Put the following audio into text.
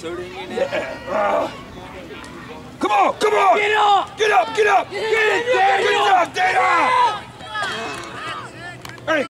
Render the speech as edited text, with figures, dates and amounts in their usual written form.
suiting you now? Come on! Come on! Get up! Get up! Get up! Get it, Daniel! Good job, Daniel!